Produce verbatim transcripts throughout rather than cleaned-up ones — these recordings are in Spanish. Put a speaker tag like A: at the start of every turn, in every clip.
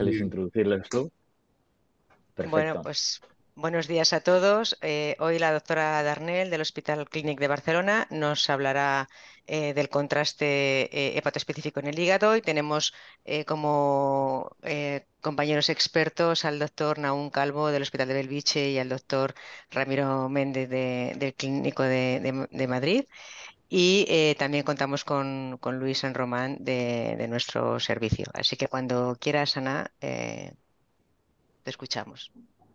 A: ¿Quieres introducirles tú?
B: Bueno,
A: Perfecto.
B: pues buenos días a todos. Eh, hoy la doctora Darnel del Hospital Clínic de Barcelona nos hablará eh, del contraste eh, hepatoespecífico en el hígado y tenemos eh, como eh, compañeros expertos al doctor Naún Calvo del Hospital de Belviche y al doctor Ramiro Méndez de- del Clínico de, de- de Madrid. Y eh, también contamos con, con Luis San Román de, de nuestro servicio. Así que cuando quieras, Ana, eh, te escuchamos.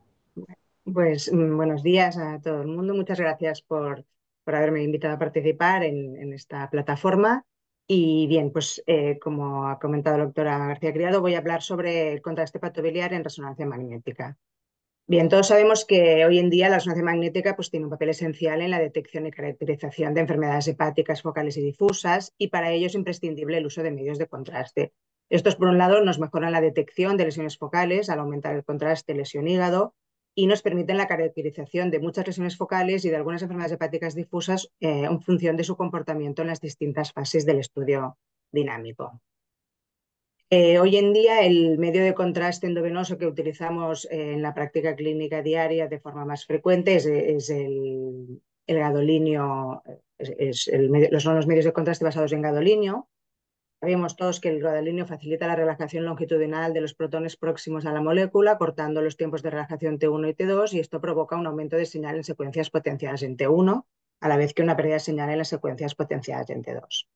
C: Pues mm, buenos días a todo el mundo. Muchas gracias por, por haberme invitado a participar en, en esta plataforma. Y bien, pues eh, como ha comentado la doctora García Criado, voy a hablar sobre el contraste hepatobiliar en resonancia magnética. Bien, todos sabemos que hoy en día la resonancia magnética pues, tiene un papel esencial en la detección y caracterización de enfermedades hepáticas focales y difusas, y para ello es imprescindible el uso de medios de contraste. Estos, por un lado, nos mejoran la detección de lesiones focales al aumentar el contraste lesión-hígado y nos permiten la caracterización de muchas lesiones focales y de algunas enfermedades hepáticas difusas eh, en función de su comportamiento en las distintas fases del estudio dinámico. Eh, hoy en día el medio de contraste endovenoso que utilizamos eh, en la práctica clínica diaria de forma más frecuente es, es el, el gadolinio, es, es el medio, son los medios de contraste basados en gadolinio. Sabemos todos que el gadolinio facilita la relajación longitudinal de los protones próximos a la molécula, cortando los tiempos de relajación T uno y T dos, y esto provoca un aumento de señal en secuencias potenciadas en T uno, a la vez que una pérdida de señal en las secuencias potenciadas en T dos.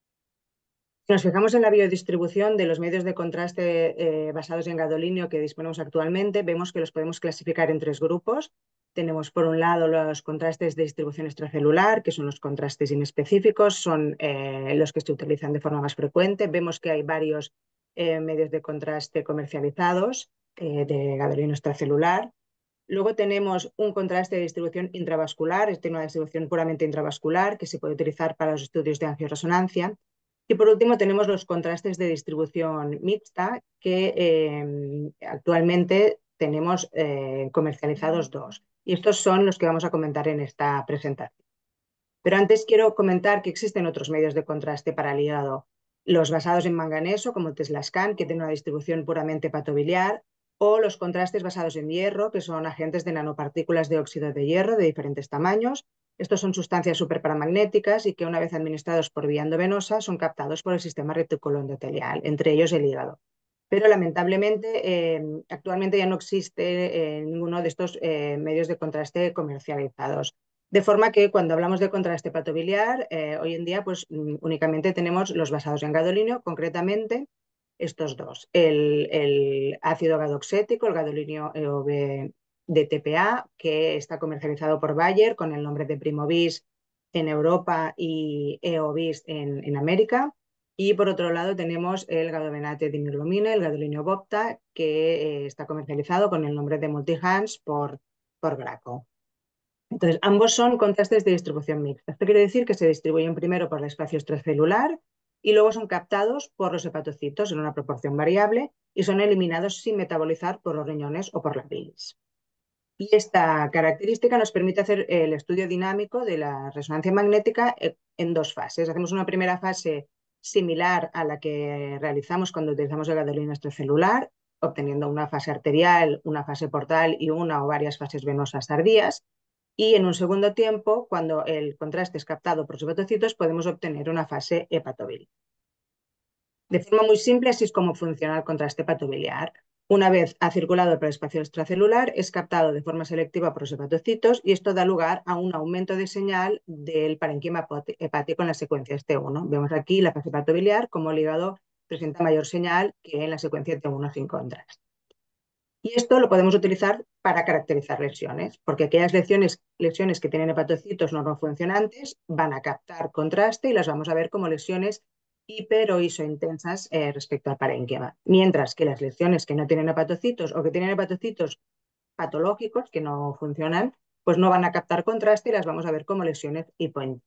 C: Si nos fijamos en la biodistribución de los medios de contraste eh, basados en gadolinio que disponemos actualmente, vemos que los podemos clasificar en tres grupos. Tenemos por un lado los contrastes de distribución extracelular, que son los contrastes inespecíficos, son eh, los que se utilizan de forma más frecuente. Vemos que hay varios eh, medios de contraste comercializados eh, de gadolinio extracelular. Luego tenemos un contraste de distribución intravascular, es una distribución puramente intravascular que se puede utilizar para los estudios de angioresonancia. Y por último tenemos los contrastes de distribución mixta, que eh, actualmente tenemos eh, comercializados dos. Y estos son los que vamos a comentar en esta presentación. Pero antes quiero comentar que existen otros medios de contraste para el hígado. Los basados en manganeso, como el Teslascan, que tiene una distribución puramente hepatobiliar, o los contrastes basados en hierro, que son agentes de nanopartículas de óxido de hierro de diferentes tamaños. Estos son sustancias superparamagnéticas y que una vez administrados por vía endovenosa son captados por el sistema reticuloendotelial, entre ellos el hígado. Pero lamentablemente eh, actualmente ya no existe eh, ninguno de estos eh, medios de contraste comercializados. De forma que cuando hablamos de contraste hepatobiliar, eh, hoy en día pues únicamente tenemos los basados en gadolinio, concretamente estos dos, el, el ácido gadoxético, el gadolinio E O B de T P A, que está comercializado por Bayer con el nombre de Primovis en Europa y Eovis en, en América. Y por otro lado tenemos el gadobenate dimiglumine, el gadolinio Bopta, que eh, está comercializado con el nombre de Multihans por, por Graco. Entonces, ambos son contrastes de distribución mixta. Esto quiere decir que se distribuyen primero por el espacio extracelular y luego son captados por los hepatocitos en una proporción variable y son eliminados sin metabolizar por los riñones o por la bilis. Y esta característica nos permite hacer el estudio dinámico de la resonancia magnética en dos fases. Hacemos una primera fase similar a la que realizamos cuando utilizamos el gadolinio extracelular, obteniendo una fase arterial, una fase portal y una o varias fases venosas tardías. Y en un segundo tiempo, cuando el contraste es captado por los hepatocitos, podemos obtener una fase hepatobiliar. De forma muy simple, así es como funciona el contraste hepatobiliar. Una vez ha circulado por el espacio extracelular, es captado de forma selectiva por los hepatocitos y esto da lugar a un aumento de señal del parenquima hepático en las secuencias T uno. Vemos aquí la fase hepatobiliar como el hígado presenta mayor señal que en la secuencia T uno sin contraste. Y esto lo podemos utilizar para caracterizar lesiones, porque aquellas lesiones, lesiones que tienen hepatocitos no funcionantes van a captar contraste y las vamos a ver como lesiones hiper o isointensas eh, respecto al parénquima. Mientras que las lesiones que no tienen hepatocitos o que tienen hepatocitos patológicos que no funcionan, pues no van a captar contraste y las vamos a ver como lesiones hipointensas.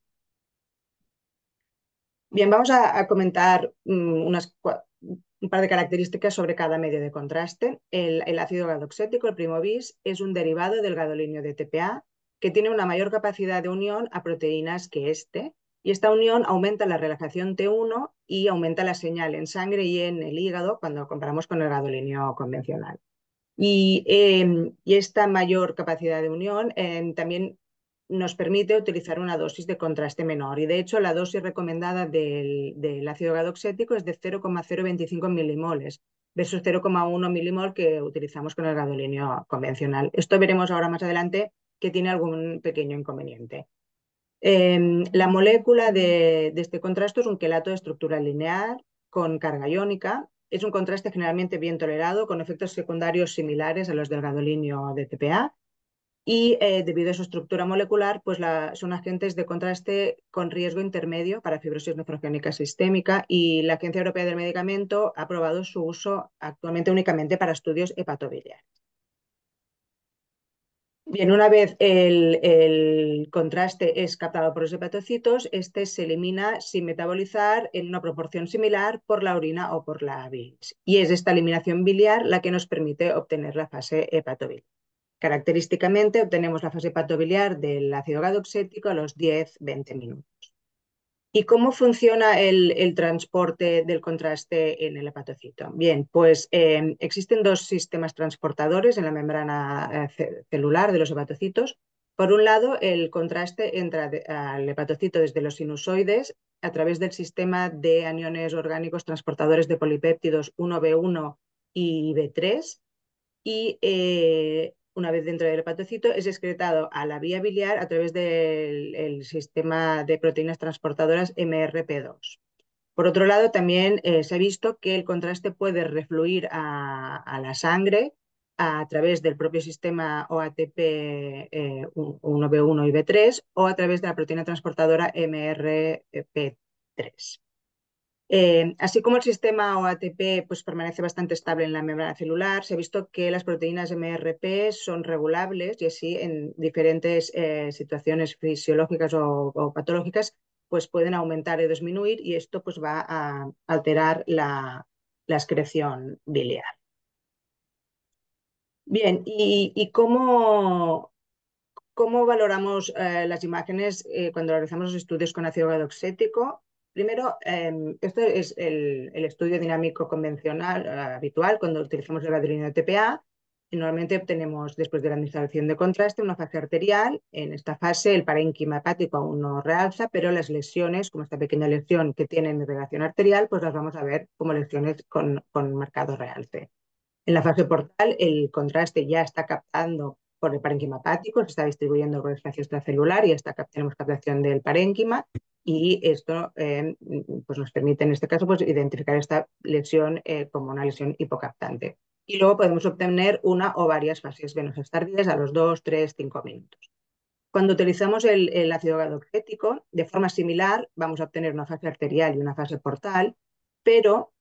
C: Bien, vamos a, a comentar um, unas, un par de características sobre cada medio de contraste. El, el ácido gadoxético, el Primovis, es un derivado del gadolinio de T P A que tiene una mayor capacidad de unión a proteínas que este Y esta unión aumenta la relajación T uno y aumenta la señal en sangre y en el hígado cuando comparamos con el gadolinio convencional. Y, eh, y esta mayor capacidad de unión eh, también nos permite utilizar una dosis de contraste menor. Y de hecho, la dosis recomendada del, del ácido gadoxético es de cero coma cero veinticinco milimoles versus cero coma uno milimol que utilizamos con el gadolinio convencional. Esto veremos ahora más adelante que tiene algún pequeño inconveniente. Eh, la molécula de, de, este contraste es un quelato de estructura lineal con carga iónica. Es un contraste generalmente bien tolerado, con efectos secundarios similares a los del gadolinio de T P A. Y eh, debido a su estructura molecular, pues la, son agentes de contraste con riesgo intermedio para fibrosis nefrogénica sistémica, y la Agencia Europea del Medicamento ha aprobado su uso actualmente únicamente para estudios hepatobiliares. Bien, una vez el, el, contraste es captado por los hepatocitos, este se elimina sin metabolizar en una proporción similar por la orina o por la bilis. Y es esta eliminación biliar la que nos permite obtener la fase hepatobiliar. Característicamente obtenemos la fase hepatobiliar del ácido gadoxético a los diez a veinte minutos. ¿Y cómo funciona el, el, transporte del contraste en el hepatocito? Bien, pues eh, existen dos sistemas transportadores en la membrana eh, celular de los hepatocitos. Por un lado, el contraste entra de, al hepatocito desde los sinusoides a través del sistema de aniones orgánicos transportadores de polipéptidos uno B uno y B tres, y eh, una vez dentro del hepatocito es excretado a la vía biliar a través del sistema de proteínas transportadoras M R P dos. Por otro lado, también eh, se ha visto que el contraste puede refluir a, a la sangre a través del propio sistema O A T P eh, uno B uno y B tres, o a través de la proteína transportadora M R P tres. Eh, así como el sistema O A T P pues, permanece bastante estable en la membrana celular, se ha visto que las proteínas M R P son regulables, y así en diferentes eh, situaciones fisiológicas o, o, patológicas pues pueden aumentar o disminuir, y esto pues, va a alterar la, la excreción biliar. Bien, ¿y, y cómo, ¿Cómo valoramos eh, las imágenes eh, cuando realizamos los estudios con ácido gadoxético? Primero, eh, este es el, el, estudio dinámico convencional, eh, habitual, cuando utilizamos el gadolinio de T P A. Y normalmente obtenemos, después de la administración de contraste, una fase arterial. En esta fase el parénquima hepático aún no realza, pero las lesiones, como esta pequeña lesión que tienen irrigación arterial, pues las vamos a ver como lesiones con, con marcado realce. En la fase portal, el contraste ya está captando por el parénquima hepático, se está distribuyendo por el espacio extracelular y hasta tenemos captación del parénquima, y esto eh, pues nos permite en este caso pues, identificar esta lesión eh, como una lesión hipocaptante. Y luego podemos obtener una o varias fases venosas tardías a los dos, tres, cinco minutos. Cuando utilizamos el, el ácido gadoxético, de forma similar, vamos a obtener una fase arterial y una fase portal, pero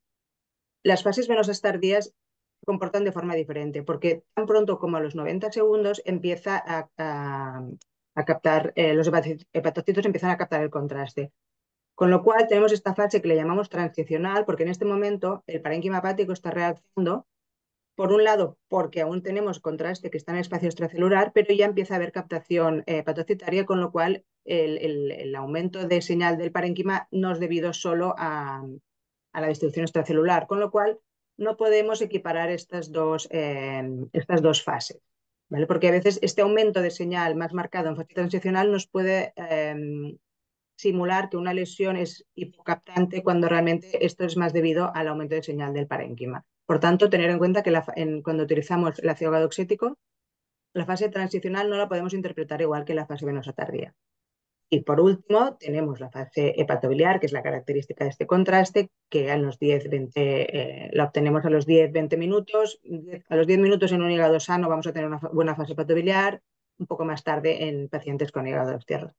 C: las fases venosas tardías se comportan de forma diferente, porque tan pronto como a los noventa segundos empieza a, a, a captar, eh, los hepatocitos empiezan a captar el contraste. Con lo cual tenemos esta fase que le llamamos transicional, porque en este momento el parénquima hepático está reaccionando, por un lado, porque aún tenemos contraste que está en el espacio extracelular, pero ya empieza a haber captación eh, hepatocitaria, con lo cual el, el, el aumento de señal del parénquima no es debido solo a, a la distribución extracelular, con lo cual no podemos equiparar estas dos, eh, estas dos fases, ¿vale? Porque a veces este aumento de señal más marcado en fase transicional nos puede eh, simular que una lesión es hipocaptante, cuando realmente esto es más debido al aumento de señal del parénquima. Por tanto, tener en cuenta que la, en, cuando utilizamos el ácido gadoxético, la fase transicional no la podemos interpretar igual que la fase venosa tardía. Y por último, tenemos la fase hepatobiliar, que es la característica de este contraste, que a los diez, veinte, eh, la obtenemos a los diez, veinte minutos. A los diez minutos en un hígado sano vamos a tener una buena fase hepatobiliar, un poco más tarde en pacientes con hígado osteoarroz.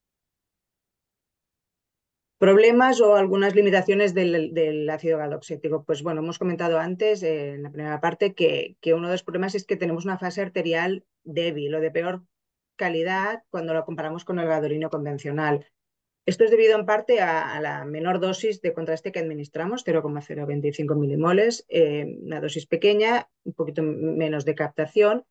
C: ¿Problemas o algunas limitaciones del, del ácido gadoxético? Pues bueno, hemos comentado antes eh, en la primera parte que, que uno de los problemas es que tenemos una fase arterial débil o de peor calidad cuando lo comparamos con el gadolinio convencional. Esto es debido en parte a, a la menor dosis de contraste que administramos, cero coma cero veinticinco milimoles, eh, una dosis pequeña, un poquito menos de captación,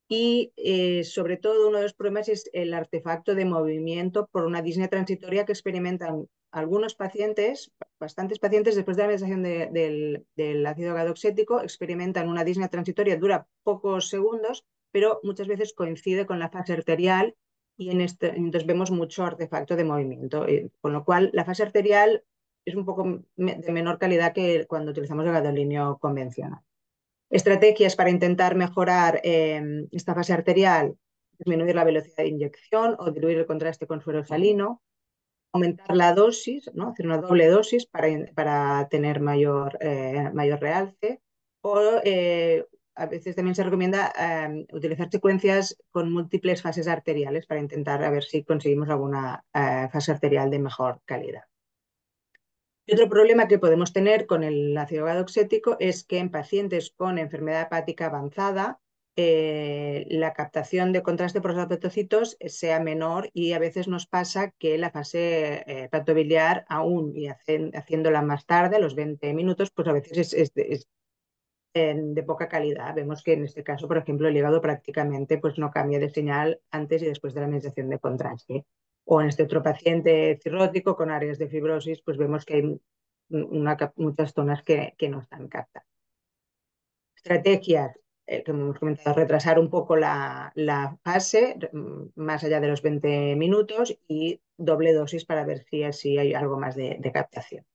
C: y eh, sobre todo uno de los problemas es el artefacto de movimiento por una disnea transitoria que experimentan algunos pacientes, bastantes pacientes después de la administración de, del, del ácido gadoxético, experimentan una disnea transitoria, dura pocos segundos, pero muchas veces coincide con la fase arterial y en este, entonces vemos mucho artefacto de movimiento, eh, con lo cual la fase arterial es un poco de menor calidad que cuando utilizamos el gadolinio convencional. Estrategias para intentar mejorar eh, esta fase arterial, disminuir la velocidad de inyección o diluir el contraste con suero salino, aumentar la dosis, ¿no? Hacer una doble dosis para, para tener mayor, eh, mayor realce, o eh, a veces también se recomienda eh, utilizar secuencias con múltiples fases arteriales para intentar a ver si conseguimos alguna eh, fase arterial de mejor calidad. Y otro problema que podemos tener con el ácido gadoxético es que en pacientes con enfermedad hepática avanzada eh, la captación de contraste por los hepatocitos sea menor y a veces nos pasa que la fase eh, hepatobiliar aún y hacen, haciéndola más tarde, a los veinte minutos, pues a veces es, es, es de poca calidad. Vemos que en este caso, por ejemplo, el hígado prácticamente pues, no cambia de señal antes y después de la administración de contraste. O en este otro paciente cirrótico con áreas de fibrosis, pues vemos que hay una, muchas zonas que, que no están captadas. Estrategias, eh, que hemos comentado, retrasar un poco la, la fase más allá de los veinte minutos y doble dosis para ver si así hay algo más de, de captación.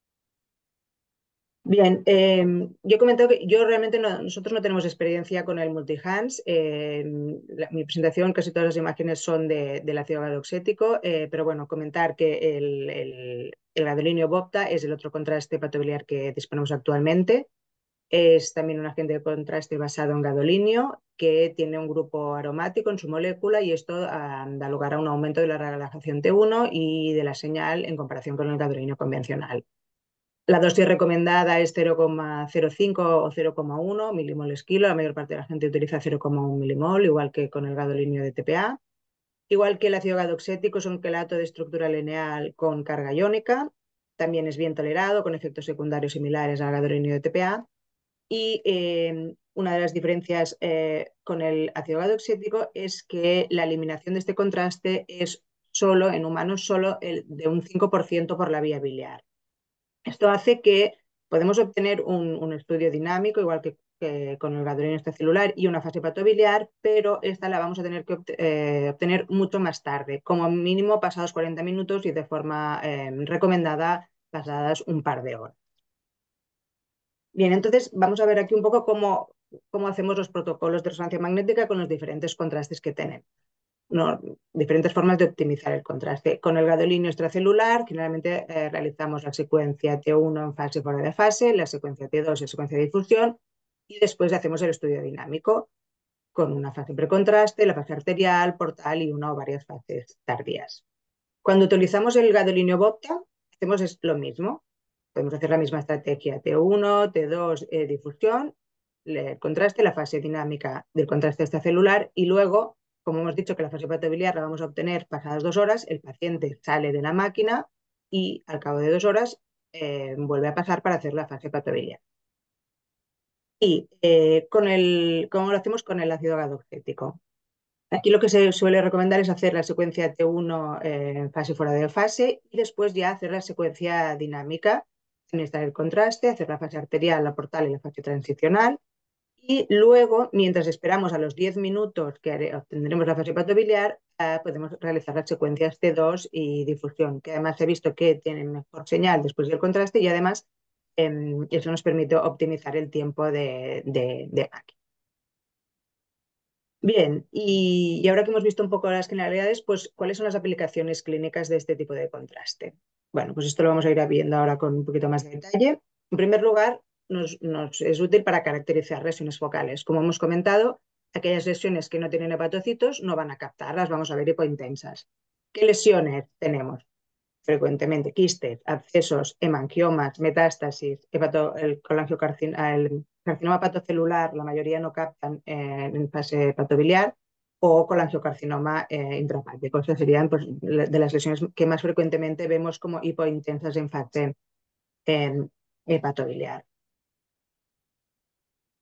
C: Bien, eh, yo he comentado que yo realmente no, nosotros no tenemos experiencia con el multihans. Eh, la, mi presentación, casi todas las imágenes son de, del ácido gadoxético, eh, pero bueno, comentar que el, el, el gadolinio Bopta es el otro contraste hepatobiliar que disponemos actualmente. Es también un agente de contraste basado en gadolinio que tiene un grupo aromático en su molécula y esto uh, da lugar a un aumento de la relajación T uno y de la señal en comparación con el gadolinio convencional. La dosis recomendada es cero coma cero cinco o cero coma uno milimoles kilo. La mayor parte de la gente utiliza cero coma uno milimol, igual que con el gadolinio de T P A. Igual que el ácido gadoxético es un quelato de estructura lineal con carga iónica. También es bien tolerado, con efectos secundarios similares al gadolinio de T P A. Y eh, una de las diferencias eh, con el ácido gadoxético es que la eliminación de este contraste es solo en humanos solo el, de un cinco por ciento por la vía biliar. Esto hace que podemos obtener un, un estudio dinámico, igual que, que con el gadolinio extracelular y una fase hepatobiliar, pero esta la vamos a tener que obt eh, obtener mucho más tarde, como mínimo pasados cuarenta minutos y de forma eh, recomendada pasadas un par de horas. Bien, entonces vamos a ver aquí un poco cómo, cómo hacemos los protocolos de resonancia magnética con los diferentes contrastes que tenemos. No, diferentes formas de optimizar el contraste. Con el gadolinio extracelular, generalmente eh, realizamos la secuencia T uno en fase fuera de fase, la secuencia T dos en secuencia de difusión y después hacemos el estudio dinámico con una fase precontraste, la fase arterial, portal y una o varias fases tardías. Cuando utilizamos el gadolinio Bopta, hacemos lo mismo. Podemos hacer la misma estrategia T uno, T dos, eh, difusión, el contraste, la fase dinámica del contraste extracelular y luego, como hemos dicho que la fase hepatobiliar la vamos a obtener pasadas dos horas, el paciente sale de la máquina y al cabo de dos horas eh, vuelve a pasar para hacer la fase hepatobiliar. Y eh, con el, ¿cómo lo hacemos con el ácido gadoxético? Aquí lo que se suele recomendar es hacer la secuencia T uno eh, en fase fuera de fase y después ya hacer la secuencia dinámica, administrar el contraste, hacer la fase arterial, la portal y la fase transicional. Y luego, mientras esperamos a los diez minutos que obtendremos la fase hepatobiliar, eh, podemos realizar las secuencias T dos y difusión, que además he visto que tienen mejor señal después del contraste y además eh, eso nos permite optimizar el tiempo de, de, de máquina. Bien, y, y ahora que hemos visto un poco las generalidades, pues ¿cuáles son las aplicaciones clínicas de este tipo de contraste? Bueno, pues esto lo vamos a ir viendo ahora con un poquito más de detalle. En primer lugar, nos, nos es útil para caracterizar lesiones focales. Como hemos comentado, aquellas lesiones que no tienen hepatocitos no van a captar, las vamos a ver hipointensas. ¿Qué lesiones tenemos? Frecuentemente quistes, abscesos, hemangiomas, metástasis, hepato, el colangiocarcinoma, el carcinoma hepatocelular, la mayoría no captan eh, en fase hepatobiliar, o colangiocarcinoma eh, intrahepático. Estas serían pues, de las lesiones que más frecuentemente vemos como hipointensas en fase eh, hepatobiliar.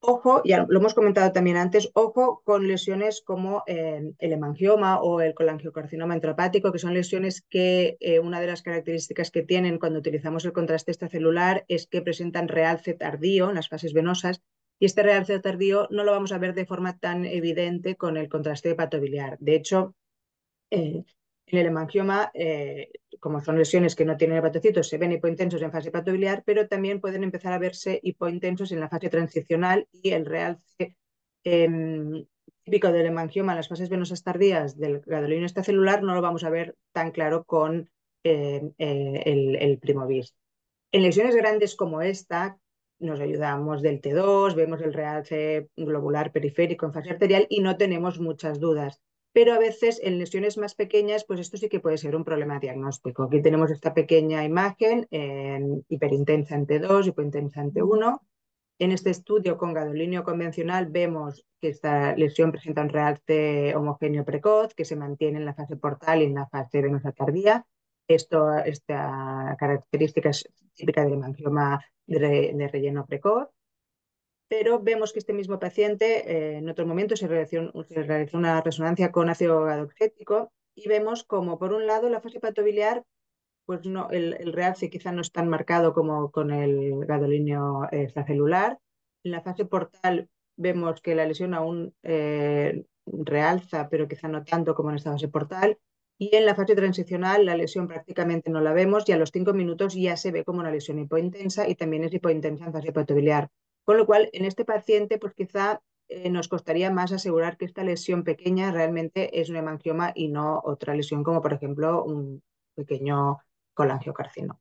C: Ojo, ya lo hemos comentado también antes, ojo con lesiones como eh, el hemangioma o el colangiocarcinoma entropático, que son lesiones que eh, una de las características que tienen cuando utilizamos el contraste extracelular es que presentan realce tardío en las fases venosas, y este realce tardío no lo vamos a ver de forma tan evidente con el contraste hepatobiliar. De hecho, eh, en el hemangioma, eh, como son lesiones que no tienen hepatocitos, se ven hipointensos en fase hepatobiliar, pero también pueden empezar a verse hipointensos en la fase transicional, y el realce eh, típico del hemangioma en las fases venosas tardías del gadolino extracelular no lo vamos a ver tan claro con eh, eh, el, el Primovis. En lesiones grandes como esta, nos ayudamos del T dos, vemos el realce globular periférico en fase arterial y no tenemos muchas dudas. Pero a veces en lesiones más pequeñas, pues esto sí que puede ser un problema diagnóstico. Aquí tenemos esta pequeña imagen en hiperintensa en T dos, hiperintensa en T uno. En este estudio con gadolinio convencional vemos que esta lesión presenta un realce homogéneo precoz que se mantiene en la fase portal y en la fase venosa tardía. Esto, esta característica es típica del hemangioma de, re, de relleno precoz, pero vemos que este mismo paciente eh, en otro momento se realizó, se realizó una resonancia con ácido gadoxético y vemos como por un lado la fase hepatobiliar, pues no, el, el realce quizá no es tan marcado como con el gadolinio extracelular. En la fase portal vemos que la lesión aún eh, realza, pero quizá no tanto como en esta fase portal. Y en la fase transicional la lesión prácticamente no la vemos, y a los cinco minutos ya se ve como una lesión hipointensa, y también es hipointensa en fase hepatobiliar. Con lo cual, en este paciente, pues quizá eh, nos costaría más asegurar que esta lesión pequeña realmente es un hemangioma y no otra lesión, como por ejemplo un pequeño colangiocarcinoma.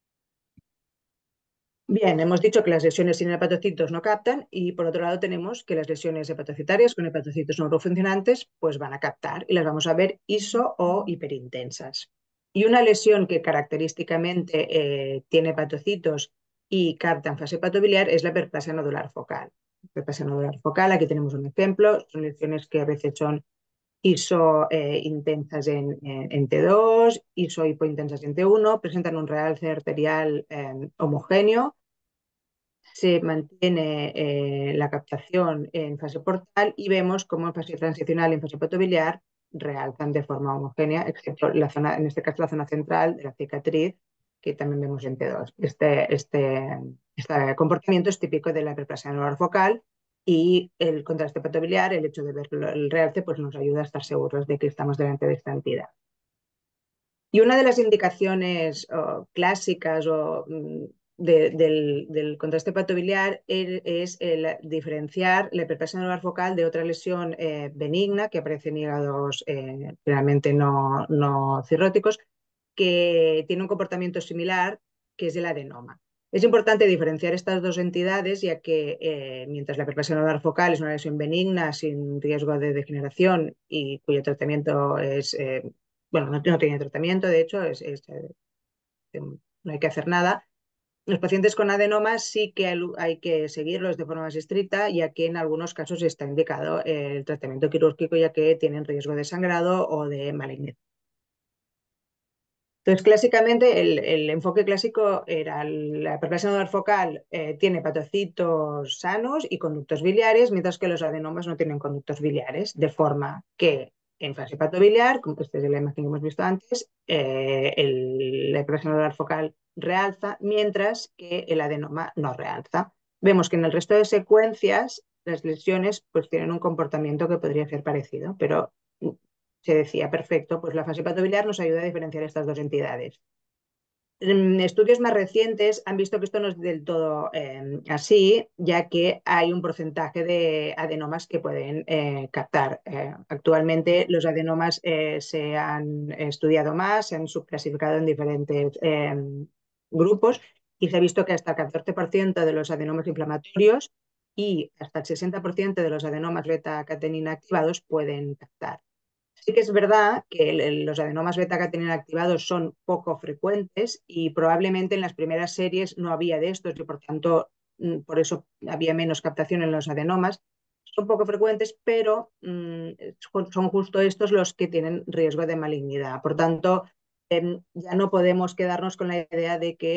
C: Bien, hemos dicho que las lesiones sin hepatocitos no captan, y por otro lado tenemos que las lesiones hepatocitarias con hepatocitos no funcionantes pues van a captar, y las vamos a ver iso o hiperintensas. Y una lesión que característicamente eh, tiene hepatocitos y capta en fase hepatobiliar es la hiperplasia nodular focal. Hiperplasia nodular focal, aquí tenemos un ejemplo, son lesiones que a veces son iso eh, intensas en, en, en T dos, iso hipointensas en T uno, presentan un realce arterial eh, homogéneo, se mantiene eh, la captación en fase portal, y vemos cómo en fase transicional y en fase hepatobiliar realzan de forma homogénea, excepto la zona, en este caso la zona central de la cicatriz, que también vemos en T dos. Este, este, este comportamiento es típico de la hiperplasia anular focal, y el contraste hepatobiliar, el hecho de ver el realce, pues nos ayuda a estar seguros de que estamos delante de esta entidad. Y una de las indicaciones oh, clásicas o, mm, de, del, del, contraste hepatobiliar es el diferenciar la hiperplasia anular focal de otra lesión eh, benigna que aparece en hígados eh, generalmente no, no cirróticos, que tiene un comportamiento similar, que es el adenoma. Es importante diferenciar estas dos entidades, ya que eh, mientras la hiperplasia anular focal es una lesión benigna sin riesgo de degeneración y cuyo tratamiento es eh, bueno, no, no tiene tratamiento, de hecho, es, es, eh, no hay que hacer nada. Los pacientes con adenomas sí que hay, hay que seguirlos de forma más estricta, ya que en algunos casos está indicado el tratamiento quirúrgico, ya que tienen riesgo de sangrado o de malignidad. Entonces, clásicamente, el, el enfoque clásico era la hiperplasia nodular focal eh, tiene hepatocitos sanos y conductos biliares, mientras que los adenomas no tienen conductos biliares, de forma que en fase hepatobiliar, como esta es la imagen que hemos visto antes, eh, el, la hiperplasia nodular focal realza, mientras que el adenoma no realza. Vemos que en el resto de secuencias las lesiones pues, tienen un comportamiento que podría ser parecido, pero se decía, perfecto, pues la fase hepatobiliar nos ayuda a diferenciar estas dos entidades. Estudios más recientes han visto que esto no es del todo eh, así, ya que hay un porcentaje de adenomas que pueden eh, captar. Eh, actualmente los adenomas eh, se han estudiado más, se han subclasificado en diferentes eh, grupos, y se ha visto que hasta el catorce por ciento de los adenomas inflamatorios y hasta el sesenta por ciento de los adenomas beta-catenina activados pueden captar. Sí que es verdad que el, el, los adenomas beta-catenina activados son poco frecuentes, y probablemente en las primeras series no había de estos, y por tanto mm, por eso había menos captación en los adenomas. Son poco frecuentes, pero mmm, son justo estos los que tienen riesgo de malignidad. Por tanto, eh, ya no podemos quedarnos con la idea de que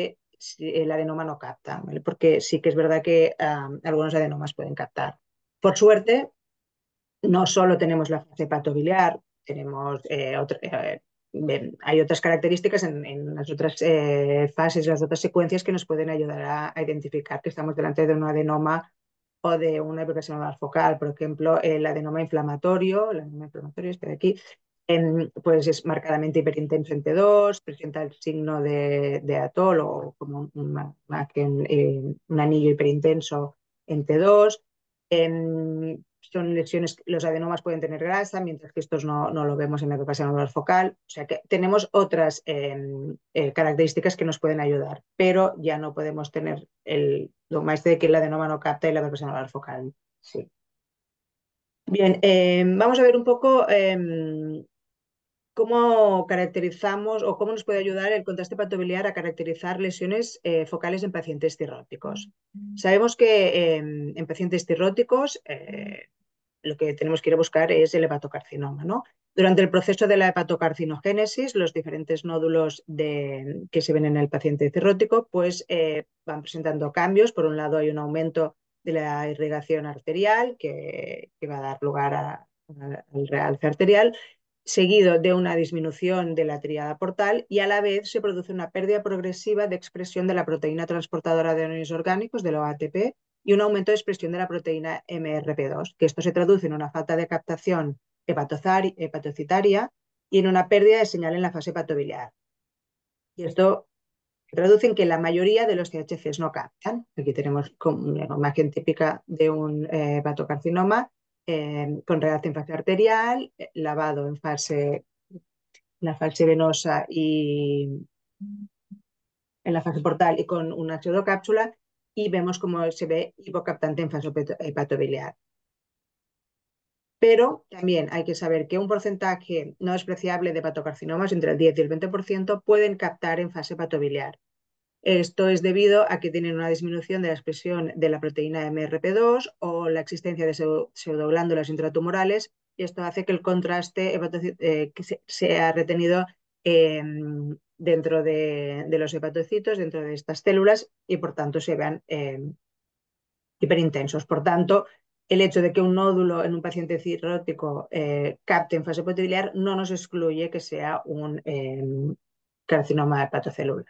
C: si el adenoma no capta, ¿vale? Porque sí que es verdad que um, algunos adenomas pueden captar. Por suerte, no solo tenemos la fase hepatobiliar, tenemos eh, otra, eh, hay otras características en, en las otras eh, fases, las otras secuencias que nos pueden ayudar a, a, identificar que estamos delante de un adenoma o de una hipertensión focal. Por ejemplo, el adenoma inflamatorio, el adenoma inflamatorio este de aquí, en, pues es marcadamente hiperintenso en T dos, presenta el signo de, de atol o como una, una, eh, un anillo hiperintenso en T dos. En, son lesiones, los adenomas pueden tener grasa, mientras que estos no, no lo vemos en la hiperplasia nodular focal. O sea que tenemos otras eh, eh, características que nos pueden ayudar, pero ya no podemos tener el dogma este de que el adenoma no capta y la hiperplasia nodular focal. Sí. Bien, eh, vamos a ver un poco eh, cómo caracterizamos o cómo nos puede ayudar el contraste hepatobiliar a caracterizar lesiones eh, focales en pacientes cirróticos. Sabemos que eh, en pacientes cirróticos eh, lo que tenemos que ir a buscar es el hepatocarcinoma, ¿no? Durante el proceso de la hepatocarcinogénesis, los diferentes nódulos de, que se ven en el paciente cirrótico pues, eh, van presentando cambios. Por un lado, hay un aumento de la irrigación arterial que, que va a dar lugar a, a, al realce arterial, seguido de una disminución de la tríada portal y a la vez se produce una pérdida progresiva de expresión de la proteína transportadora de iones orgánicos, de la O A T P, y un aumento de expresión de la proteína M R P dos, que esto se traduce en una falta de captación hepatocitaria y en una pérdida de señal en la fase hepatobiliar. Y esto se traduce en que la mayoría de los C H Cs no captan. Aquí tenemos una imagen típica de un eh, hepatocarcinoma eh, con realce en fase arterial, eh, lavado en fase, la fase venosa y en la fase portal y con una pseudocápsula, y vemos cómo se ve hipocaptante en fase hepatobiliar. Pero también hay que saber que un porcentaje no despreciable de hepatocarcinomas, entre el diez y el veinte por ciento, pueden captar en fase hepatobiliar. Esto es debido a que tienen una disminución de la expresión de la proteína M R P dos o la existencia de pseudoglándulas intratumorales, y esto hace que el contraste eh, que se, sea retenido eh, dentro de, de, los hepatocitos, dentro de estas células, y por tanto se vean eh, hiperintensos. Por tanto, el hecho de que un nódulo en un paciente cirrótico eh, capte en fase hepatobiliar no nos excluye que sea un eh, carcinoma hepatocelular.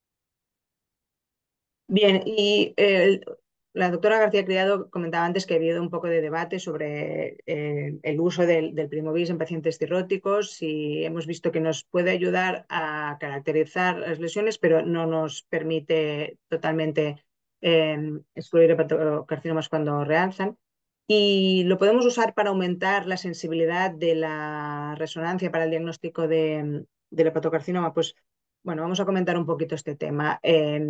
C: Bien, y eh, la doctora García Criado comentaba antes que ha habido un poco de debate sobre eh, el uso del, del Primovis en pacientes cirróticos, y hemos visto que nos puede ayudar a caracterizar las lesiones, pero no nos permite totalmente eh, excluir hepatocarcinomas cuando realzan. Y lo podemos usar para aumentar la sensibilidad de la resonancia para el diagnóstico de, del hepatocarcinoma. Pues bueno, vamos a comentar un poquito este tema. Eh,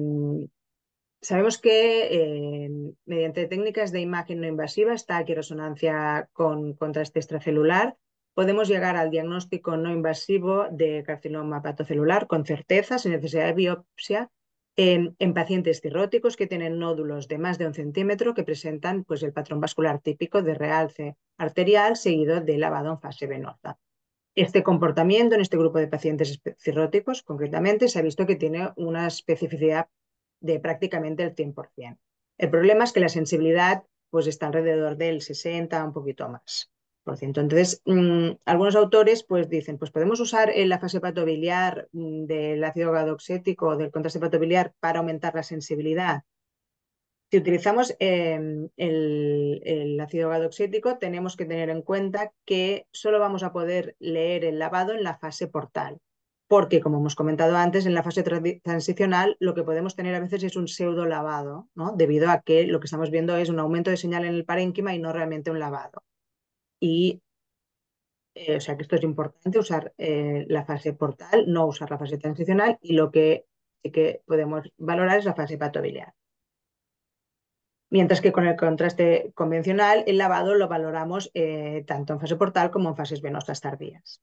C: Sabemos que eh, mediante técnicas de imagen no invasiva, esta aquí resonancia con contraste extracelular, podemos llegar al diagnóstico no invasivo de carcinoma hepatocelular con certeza, sin necesidad de biopsia, en, en pacientes cirróticos que tienen nódulos de más de un centímetro que presentan pues, el patrón vascular típico de realce arterial seguido de lavado en fase venosa. Este comportamiento en este grupo de pacientes cirróticos, concretamente, se ha visto que tiene una especificidad de prácticamente el cien por ciento. El problema es que la sensibilidad pues, está alrededor del sesenta, un poquito más. Por ciento. Entonces, mmm, algunos autores pues, dicen, pues podemos usar en la fase hepatobiliar mmm, del ácido gadoxético o del contraste hepatobiliar para aumentar la sensibilidad. Si utilizamos eh, el, el, ácido gadoxético, tenemos que tener en cuenta que solo vamos a poder leer el lavado en la fase portal, porque, como hemos comentado antes, en la fase transicional lo que podemos tener a veces es un pseudo lavado, ¿no? Debido a que lo que estamos viendo es un aumento de señal en el parénquima y no realmente un lavado. Y, eh, o sea que esto es importante, usar eh, la fase portal, no usar la fase transicional, y lo que sí que podemos valorar es la fase hepatobiliar. Mientras que con el contraste convencional, el lavado lo valoramos eh, tanto en fase portal como en fases venosas tardías.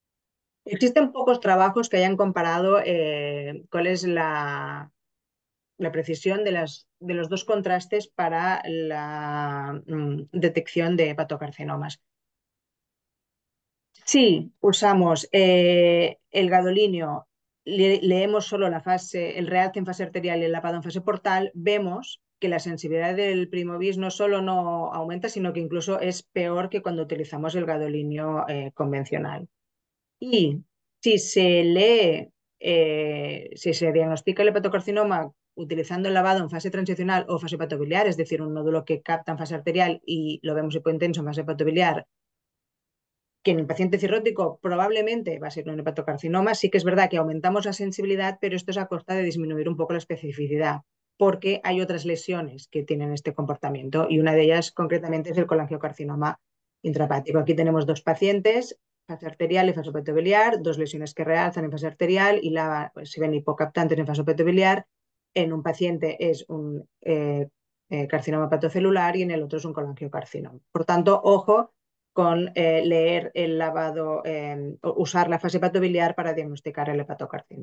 C: Existen pocos trabajos que hayan comparado eh, cuál es la, la precisión de, las, de, los dos contrastes para la mm, detección de hepatocarcinomas. Sí, usamos eh, el gadolinio le, leemos solo la fase, el realce en fase arterial y el lavado en fase portal, vemos que la sensibilidad del Primovis no solo no aumenta, sino que incluso es peor que cuando utilizamos el gadolinio eh, convencional. Y si se lee, eh, si se diagnostica el hepatocarcinoma utilizando el lavado en fase transicional o fase hepatobiliar, es decir, un nódulo que capta en fase arterial y lo vemos hipointenso en fase hepatobiliar, que en el paciente cirrótico probablemente va a ser un hepatocarcinoma. Sí que es verdad que aumentamos la sensibilidad, pero esto es a costa de disminuir un poco la especificidad, porque hay otras lesiones que tienen este comportamiento y una de ellas concretamente es el colangiocarcinoma intrahepático. Aquí tenemos dos pacientes, fase arterial y fase hepatobiliar, dos lesiones que realzan en fase arterial y la, pues, se ven hipocaptantes en fase hepatobiliar. En un paciente es un eh, eh, carcinoma hepatocelular y en el otro es un colangiocarcinoma. Por tanto, ojo con eh, leer el lavado, eh, usar la fase hepatobiliar para diagnosticar el hepatocarcinoma.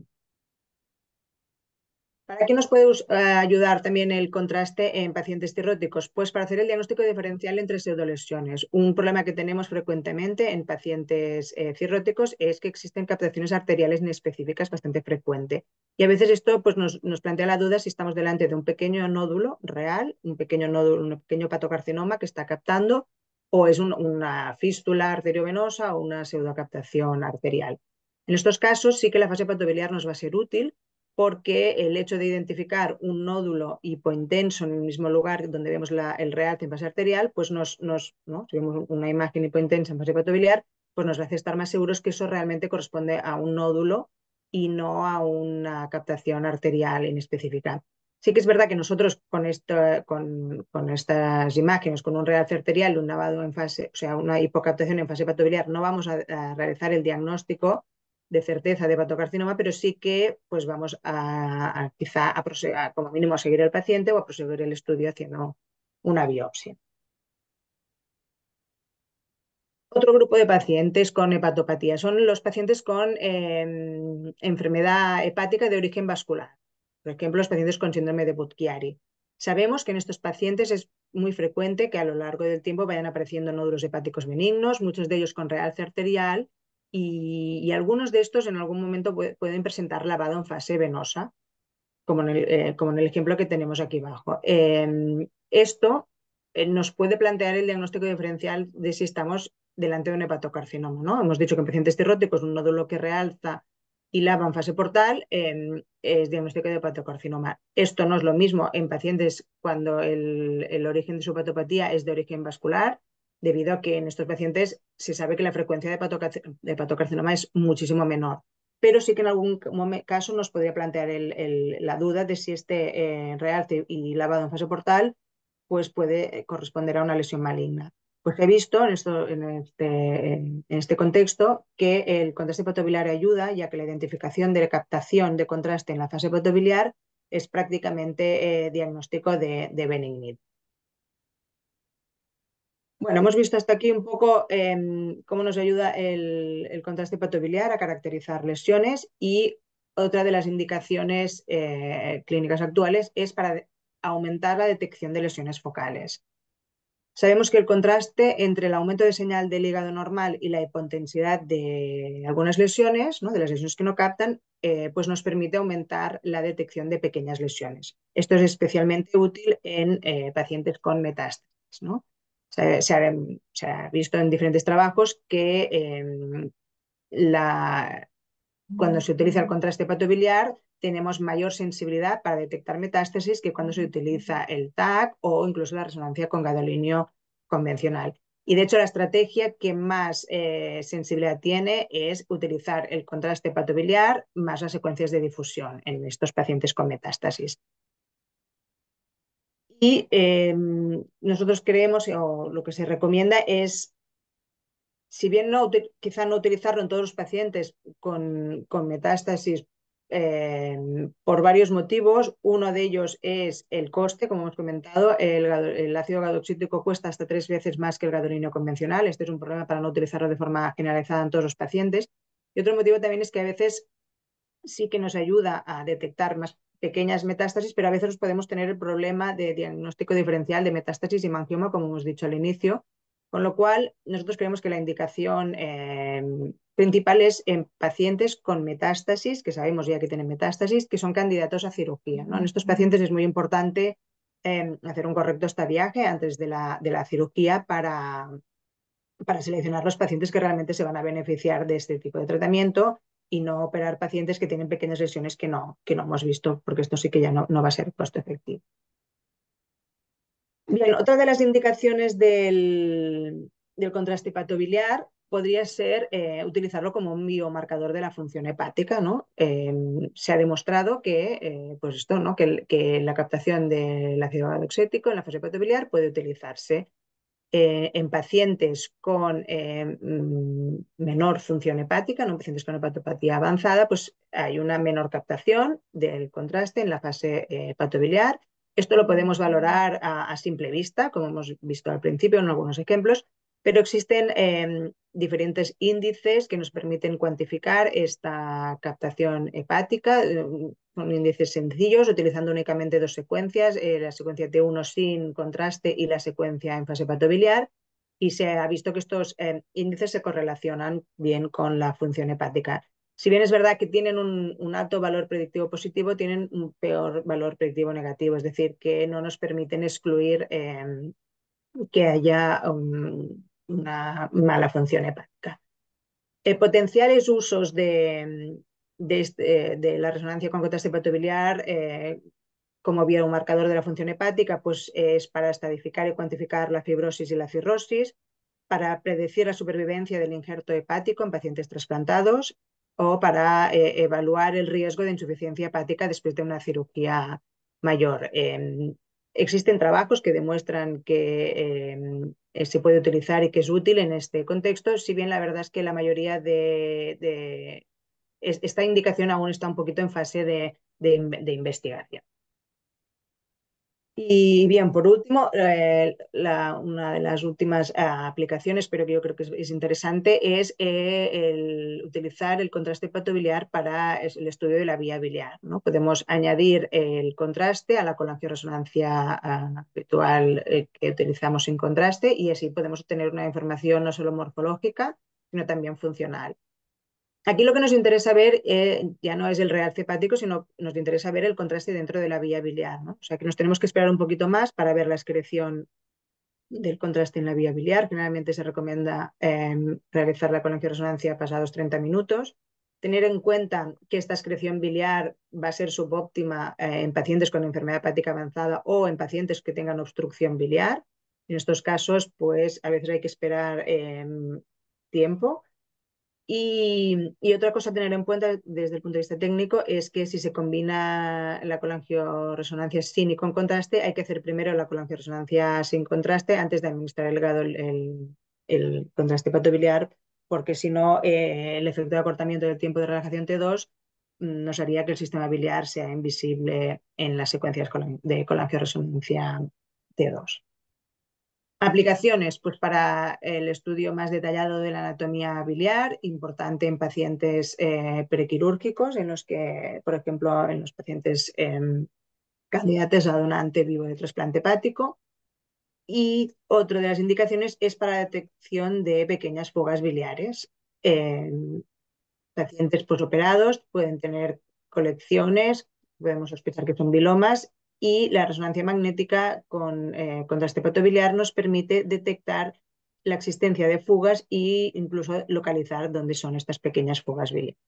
C: ¿Para qué nos puede uh, ayudar también el contraste en pacientes cirróticos? Pues para hacer el diagnóstico diferencial entre pseudolesiones. Un problema que tenemos frecuentemente en pacientes eh, cirróticos es que existen captaciones arteriales inespecíficas bastante frecuente. Y a veces esto pues, nos, nos plantea la duda si estamos delante de un pequeño nódulo real, un pequeño nódulo, un pequeño hepatocarcinoma que está captando, o es un, una fístula arteriovenosa o una pseudocaptación arterial. En estos casos sí que la fase hepatobiliar nos va a ser útil, porque el hecho de identificar un nódulo hipointenso en el mismo lugar donde vemos la, el realce en fase arterial, pues nos, nos ¿no? Si vemos una imagen hipointensa en fase hepatobiliar, pues nos hace estar más seguros que eso realmente corresponde a un nódulo y no a una captación arterial inespecífica. Sí que es verdad que nosotros con, esto, con, con estas imágenes, con un realce arterial, un lavado en fase, o sea, una hipocaptación en fase hepatobiliar, no vamos a, a realizar el diagnóstico de certeza de hepatocarcinoma, pero sí que pues vamos a, a quizá a, a, como mínimo a seguir el paciente o a proseguir el estudio haciendo una biopsia. Otro grupo de pacientes con hepatopatía son los pacientes con eh, enfermedad hepática de origen vascular. Por ejemplo, los pacientes con síndrome de Budd-Chiari. Sabemos que en estos pacientes es muy frecuente que a lo largo del tiempo vayan apareciendo nódulos hepáticos benignos, muchos de ellos con realce arterial, y, y algunos de estos en algún momento puede, pueden presentar lavado en fase venosa, como en el, eh, como en el ejemplo que tenemos aquí abajo. Eh, esto eh, nos puede plantear el diagnóstico diferencial de si estamos delante de un hepatocarcinoma, ¿no? Hemos dicho que en pacientes cirróticos un nódulo que realza y lava en fase portal eh, es diagnóstico de hepatocarcinoma. Esto no es lo mismo en pacientes cuando el, el origen de su hepatopatía es de origen vascular, debido a que en estos pacientes se sabe que la frecuencia de, hepatocar de hepatocarcinoma es muchísimo menor, pero sí que en algún caso nos podría plantear el, el, la duda de si este eh, realce y lavado en fase portal pues puede corresponder a una lesión maligna. Pues he visto en, esto, en, este, en este contexto que el contraste hepatobiliar ayuda, ya que la identificación de la captación de contraste en la fase hepatobiliar es prácticamente eh, diagnóstico de, de benignidad. Bueno, hemos visto hasta aquí un poco eh, cómo nos ayuda el, el contraste hepatobiliar a caracterizar lesiones, y otra de las indicaciones eh, clínicas actuales es para aumentar la detección de lesiones focales. Sabemos que el contraste entre el aumento de señal del hígado normal y la hipointensidad de algunas lesiones, ¿no? de las lesiones que no captan, eh, pues nos permite aumentar la detección de pequeñas lesiones. Esto es especialmente útil en eh, pacientes con metástasis, ¿no? Se, se, ha, se, ha, visto en diferentes trabajos que eh, la, cuando se utiliza el contraste hepatobiliar tenemos mayor sensibilidad para detectar metástasis que cuando se utiliza el T A C o incluso la resonancia con gadolinio convencional. Y de hecho la estrategia que más eh, sensibilidad tiene es utilizar el contraste hepatobiliar más las secuencias de difusión en estos pacientes con metástasis. Y eh, nosotros creemos, o lo que se recomienda es, si bien no, quizá no utilizarlo en todos los pacientes con, con metástasis eh, por varios motivos. Uno de ellos es el coste, como hemos comentado, el, el ácido gadoxítico cuesta hasta tres veces más que el gadolinio convencional. Este es un problema para no utilizarlo de forma generalizada en todos los pacientes. Y otro motivo también es que a veces sí que nos ayuda a detectar más pequeñas metástasis, pero a veces podemos tener el problema de diagnóstico diferencial de metástasis y hemangioma, como hemos dicho al inicio, Con lo cual, nosotros creemos que la indicación eh, principal es en pacientes con metástasis, que sabemos ya que tienen metástasis, que son candidatos a cirugía, ¿no? En estos pacientes es muy importante eh, hacer un correcto estadiaje antes de la, de la cirugía para, para seleccionar los pacientes que realmente se van a beneficiar de este tipo de tratamiento y no operar pacientes que tienen pequeñas lesiones que no, que no hemos visto, porque esto sí que ya no, no va a ser costo efectivo. Bien, otra de las indicaciones del, del contraste hepatobiliar podría ser eh, utilizarlo como un biomarcador de la función hepática, ¿no? Eh, se ha demostrado que, eh, pues esto, ¿no? que, que la captación del ácido galactóxico en la fase hepatobiliar puede utilizarse eh, en pacientes con eh, mm, menor función hepática, no en pacientes con hepatopatía avanzada, pues hay una menor captación del contraste en la fase eh, hepatobiliar. Esto lo podemos valorar a, a, simple vista, como hemos visto al principio en algunos ejemplos, pero existen eh, diferentes índices que nos permiten cuantificar esta captación hepática. Eh, son índices sencillos, utilizando únicamente dos secuencias, eh, la secuencia T uno sin contraste y la secuencia en fase hepatobiliar, y se ha visto que estos eh, índices se correlacionan bien con la función hepática. Si bien es verdad que tienen un, un, alto valor predictivo positivo, tienen un peor valor predictivo negativo, es decir, que no nos permiten excluir eh, que haya un, una mala función hepática. Eh, potenciales usos de, de, este, de, la resonancia con contraste hepatobiliar eh, como biomarcador de la función hepática, pues es para estadificar y cuantificar la fibrosis y la cirrosis, para predecir la supervivencia del injerto hepático en pacientes trasplantados o para eh, evaluar el riesgo de insuficiencia hepática después de una cirugía mayor. Eh, existen trabajos que demuestran que eh, se puede utilizar y que es útil en este contexto, si bien la verdad es que la mayoría de, de esta indicación aún está un poquito en fase de, de, de investigación. Y bien, por último, eh, la, una de las últimas eh, aplicaciones, pero que yo creo que es, es interesante, es eh, el utilizar el contraste hepatobiliar para el estudio de la vía biliar, ¿no? Podemos añadir el contraste a la colangioresonancia habitual eh, que utilizamos sin contraste, y así podemos obtener una información no solo morfológica, sino también funcional. Aquí lo que nos interesa ver eh, ya no es el realce hepático, sino nos interesa ver el contraste dentro de la vía biliar, ¿no? O sea que nos tenemos que esperar un poquito más para ver la excreción del contraste en la vía biliar. Generalmente se recomienda eh, realizar la colangioresonancia pasados treinta minutos. Tener en cuenta que esta excreción biliar va a ser subóptima eh, en pacientes con enfermedad hepática avanzada o en pacientes que tengan obstrucción biliar. En estos casos, pues a veces hay que esperar eh, tiempo. Y, y, otra cosa a tener en cuenta desde el punto de vista técnico es que si se combina la colangioresonancia sin y con contraste, hay que hacer primero la colangioresonancia sin contraste antes de administrar el, el, el, el contraste hepatobiliar, porque si no, eh, el efecto de acortamiento del tiempo de relajación T dos nos haría que el sistema biliar sea invisible en las secuencias de colangioresonancia T dos. Aplicaciones, pues para el estudio más detallado de la anatomía biliar, importante en pacientes eh, prequirúrgicos, en los que, por ejemplo, en los pacientes eh, candidatos a donante vivo de trasplante hepático. Y otra de las indicaciones es para la detección de pequeñas fugas biliares. Eh, pacientes posoperados pueden tener colecciones, podemos sospechar que son bilomas, y la resonancia magnética con eh, contraste hepatobiliar nos permite detectar la existencia de fugas e incluso localizar dónde son estas pequeñas fugas biliares.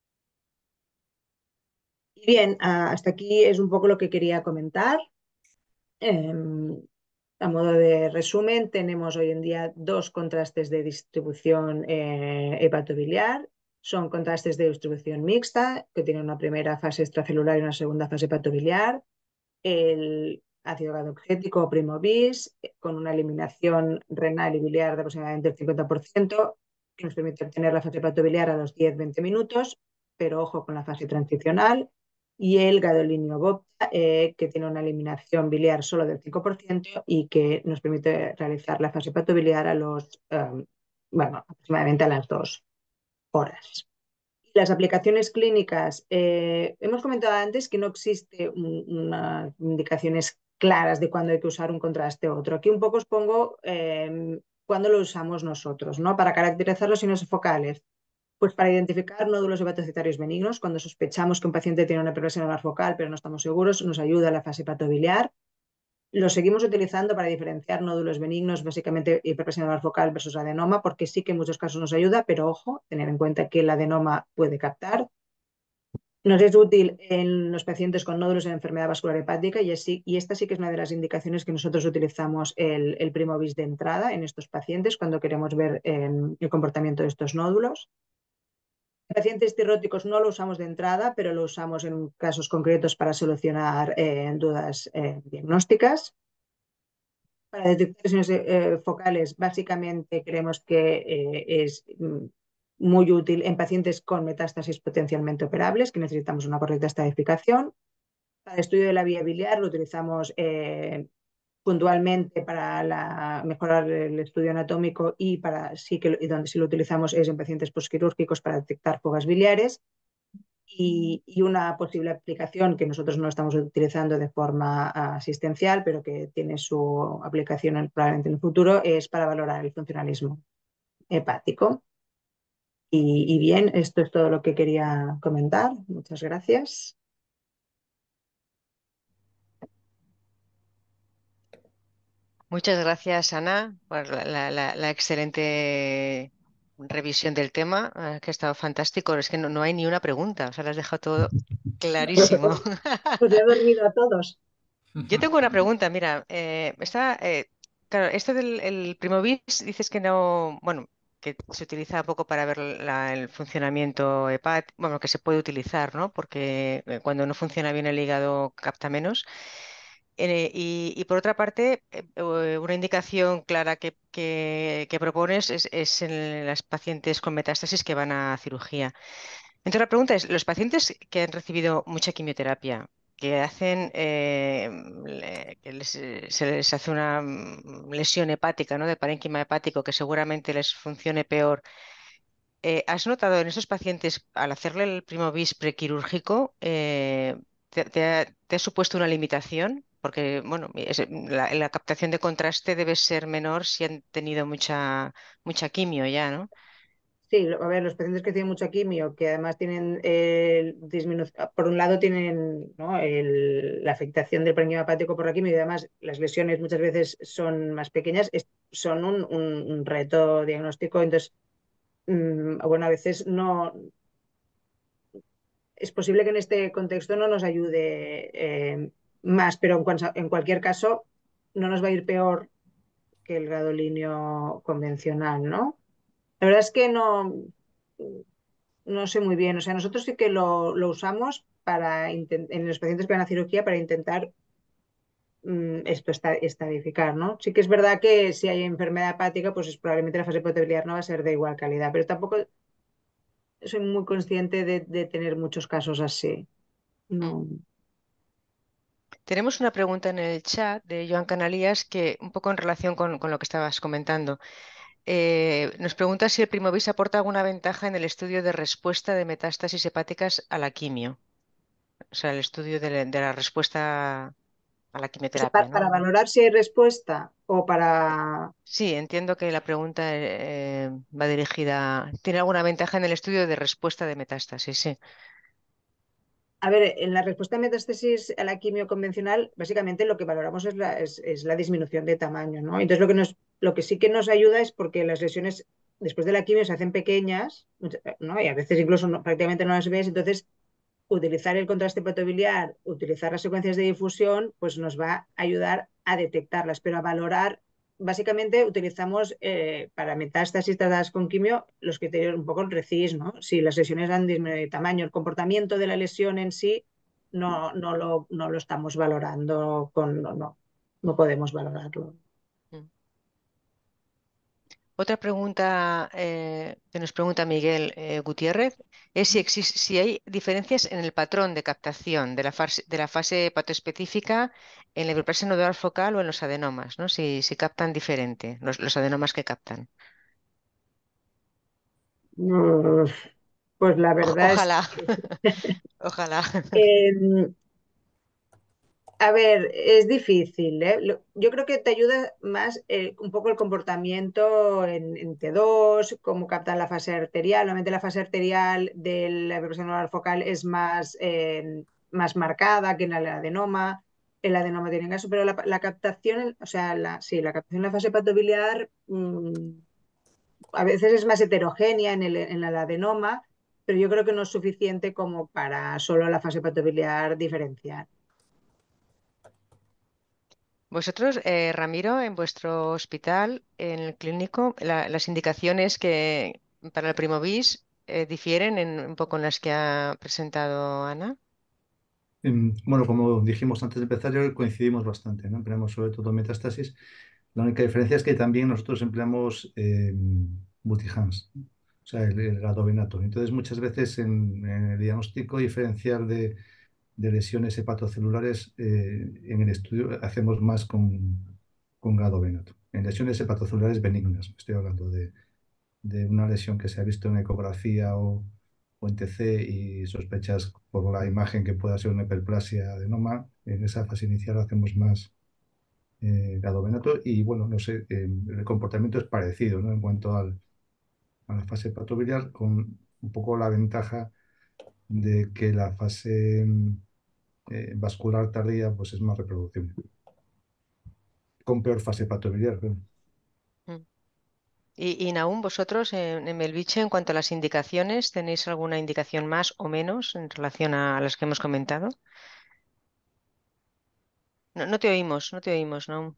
C: Y bien, hasta aquí es un poco lo que quería comentar. Eh, a modo de resumen, tenemos hoy en día dos contrastes de distribución eh, hepatobiliar. Son contrastes de distribución mixta, que tienen una primera fase extracelular y una segunda fase hepatobiliar. El ácido gadoxético o primo bis, con una eliminación renal y biliar de aproximadamente el cincuenta por ciento, que nos permite obtener la fase hepatobiliar a los diez a veinte minutos, pero ojo con la fase transicional. Y el gadolinio Bopta, eh, que tiene una eliminación biliar solo del cinco por ciento y que nos permite realizar la fase hepatobiliar a los, um, bueno, aproximadamente a las dos horas. Las aplicaciones clínicas, eh, hemos comentado antes que no existe un, unas indicaciones claras de cuándo hay que usar un contraste u otro. Aquí un poco os pongo eh, ¿cuándo lo usamos nosotros, ¿no? Para caracterizar los signos focales. Pues para identificar nódulos hepatocitarios benignos, cuando sospechamos que un paciente tiene una hiperplasia anular focal, pero no estamos seguros, nos ayuda la fase hepatobiliar. Lo seguimos utilizando para diferenciar nódulos benignos, básicamente hiperplasia anular focal versus adenoma, porque sí que en muchos casos nos ayuda, pero ojo, tener en cuenta que el adenoma puede captar. Nos es útil en los pacientes con nódulos de enfermedad vascular hepática y, así, y esta sí que es una de las indicaciones que nosotros utilizamos el, el Primovis de entrada en estos pacientes cuando queremos ver eh, el comportamiento de estos nódulos. Pacientes cirróticos no lo usamos de entrada, pero lo usamos en casos concretos para solucionar eh, dudas eh, diagnósticas. Para detectar lesiones eh, focales, básicamente creemos que eh, es mm, muy útil en pacientes con metástasis potencialmente operables, que necesitamos una correcta estadificación. Para el estudio de la vía biliar lo utilizamos eh, puntualmente para la, mejorar el estudio anatómico y para sí que y donde sí lo utilizamos es en pacientes posquirúrgicos para detectar fugas biliares. Y, y, una posible aplicación que nosotros no estamos utilizando de forma asistencial, pero que tiene su aplicación en, probablemente en el futuro, es para valorar el funcionalismo hepático. Y, y bien, esto es todo lo que quería comentar. Muchas gracias.
B: Muchas gracias, Ana, por la, la- la- la excelente revisión del tema, eh, que ha estado fantástico. Es que no, no hay ni una pregunta, o sea, lo has dejado todo
C: Pues,
B: clarísimo.
C: os he dormido a todos.
B: Yo tengo una pregunta, mira, eh, está, eh, claro, esto del el Primovis dices que no, bueno, que se utiliza poco para ver la- el funcionamiento hepático, bueno, que se puede utilizar, ¿no? Porque eh, cuando no funciona bien el hígado capta menos. Eh, y, y por otra parte, eh, eh, una indicación clara que, que- que propones es, es en las pacientes con metástasis que van a cirugía. Entonces la pregunta es, los pacientes que han recibido mucha quimioterapia, que hacen, eh, le- que les- eh, se les hace una mm, lesión hepática, ¿no? De parénquima hepático, que seguramente les funcione peor. Eh, ¿has notado en esos pacientes, al hacerle el Primovis prequirúrgico, eh, te, te ha, te ha supuesto una limitación? Porque, bueno, es- la, la captación de contraste debe ser menor si han tenido mucha, mucha quimio ya, ¿no?
C: Sí, a ver, los pacientes que tienen mucha quimio, que además tienen eh, disminución, por un lado tienen, ¿no?, el- la afectación del parénquima hepático por la quimio y además las lesiones muchas veces son más pequeñas, es- son un, un- un reto diagnóstico. Entonces, mm, bueno, a veces no, es posible que en este contexto no nos ayude eh, más, pero en, cuan- en cualquier caso no nos va a ir peor que el gadolinio convencional, ¿no? La verdad es que no. No sé muy bien, o sea, nosotros sí que lo, lo usamos para inten- en los pacientes que van a cirugía para intentar mm, esto esta- estadificar, ¿no? Sí que es verdad que si hay enfermedad hepática, pues es, probablemente la fase potabilidad no va a ser de igual calidad, pero tampoco soy muy consciente de, de tener muchos casos así.
B: Mm.
C: No.
B: Tenemos una pregunta en el chat de Joan Canalías que, un poco en relación con, con lo que estabas comentando, eh, nos pregunta si el Primovis aporta alguna ventaja en el estudio de respuesta de metástasis hepáticas a la quimio, o sea, el estudio de la, de la respuesta a la
C: O sea,
B: quimioterapia,
C: pa- para,
B: ¿no?
C: valorar si hay respuesta o para.
B: Sí, entiendo que la pregunta eh, va dirigida. ¿Tiene alguna ventaja en el estudio de respuesta de metástasis? Sí.
C: A ver, en la respuesta a metástasis a la quimio convencional, básicamente lo que valoramos es la, es, es la disminución de tamaño, ¿no? Entonces, lo que, nos, lo que sí que nos ayuda es porque las lesiones después de la quimio se hacen pequeñas, ¿no? Y a veces incluso no- prácticamente no las ves. Entonces, utilizar el contraste fotobiliar, utilizar las secuencias de difusión, pues nos va a ayudar a detectarlas, pero a valorar. Básicamente utilizamos eh, para metástasis tratadas con quimio los criterios un poco el RECIS, ¿no? Si las lesiones han disminuido de tamaño, el comportamiento de la lesión en sí no, no, lo, no lo estamos valorando con, no, no, no podemos valorarlo.
B: Mm. Otra pregunta eh, que nos pregunta Miguel eh, Gutiérrez es si, exis- si hay diferencias en el patrón de captación de la fase, de la fase hepatoespecífica en la hiperplasia nodular focal o en los adenomas, ¿no? Si, si captan diferente, los, los adenomas que captan.
C: Mm, Pues la
B: Oj-
C: verdad es
B: ojalá,
C: que
B: ojalá.
C: eh, A ver, es difícil, ¿eh? Lo- Yo creo que te ayuda más eh, un poco el comportamiento en, en T dos, cómo captar la fase arterial. Normalmente la fase arterial de la hiperpresión oral focal es más, eh, más marcada que en el adenoma. El adenoma tiene caso, pero la, la captación, o sea, la, sí, la captación en la fase patobiliar mm, a veces es más heterogénea en el, en el adenoma, pero yo creo que no es suficiente como para solo la fase patobiliar diferenciar.
B: Vosotros, eh, Ramiro, en vuestro hospital, en el clínico, la- las indicaciones que para el Primovis eh, difieren en, un poco en las que ha presentado Ana.
A: Em, Bueno, como dijimos antes de empezar, yo creo que coincidimos bastante, ¿no? Empleamos sobre todo metástasis. La única diferencia es que también nosotros empleamos eh, multihams, o sea, el, el gadovenato. Entonces, muchas veces en, en el diagnóstico diferencial de, de lesiones hepatocelulares, eh, en el estudio hacemos más con, con gadovenato. En lesiones hepatocelulares benignas, estoy hablando de, de una lesión que se ha visto en ecografía o, o en T C y sospechas por la imagen que pueda ser una hiperplasia adenoma, en esa fase inicial hacemos más eh, gadovenato y bueno, no sé, eh, el comportamiento es parecido, ¿no? En cuanto al, a la fase patobiliar, con un poco la ventaja de que la fase eh, vascular tardía pues es más reproducible, con peor fase patobiliar. Claro.
B: Mm. Y, y Nahum, vosotros en, en Melviche, en cuanto a las indicaciones, ¿tenéis alguna indicación más o menos en relación a las que hemos comentado? No, no te oímos, no te oímos, Nahum.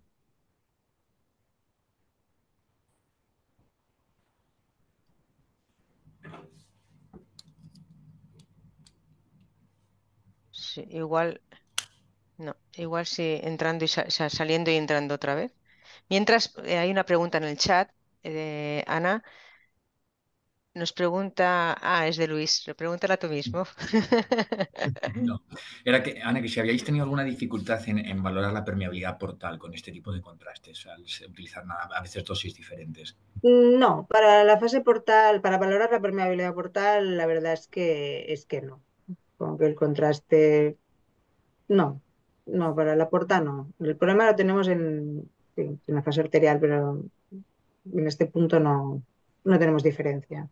B: Sí, igual, no, igual sí, entrando y sa- sa- saliendo y entrando otra vez. Mientras, eh, hay una pregunta en el chat, eh, de Ana. Nos pregunta, ah, es de Luis, pregúntala tú mismo.
D: No. Era que, Ana, que si habíais tenido alguna dificultad en, en valorar la permeabilidad portal con este tipo de contrastes, al utilizar nada, a veces dosis diferentes.
C: No, para la fase portal, para valorar la permeabilidad portal, la verdad es que es que no. Como que el contraste, no, no, para la porta no. El problema lo tenemos en, en la fase arterial, pero en este punto no, no tenemos diferencia.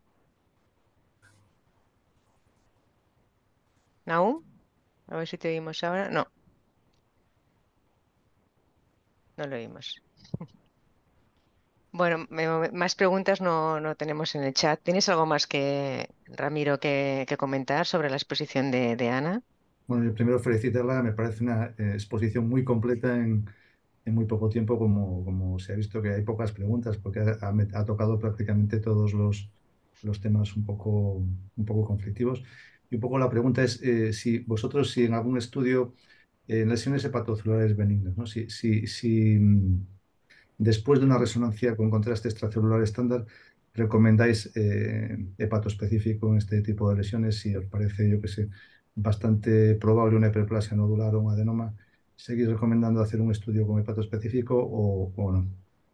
B: Naum, a ver si te oímos ahora. No, no lo oímos. Bueno, me- más preguntas no, no tenemos en el chat. ¿Tienes algo más que, Ramiro, que, que comentar sobre la exposición de, de Ana?
A: Bueno, yo primero felicitarla, me parece una eh, exposición muy completa en, en muy poco tiempo, como, como se ha visto que hay pocas preguntas, porque ha, ha met- ha tocado prácticamente todos los, los temas un poco, un poco conflictivos. Y un poco la pregunta es eh, si vosotros, si en algún estudio, eh, en lesiones hepatocelulares benignas, ¿no? Si, si, si, mm, después de una resonancia con contraste extracelular estándar, recomendáis eh, hepatoespecífico en este tipo de lesiones, si os parece, yo que sé, bastante probable una hiperplasia nodular o un adenoma, ¿seguís recomendando hacer un estudio con hepatoespecífico o, o no?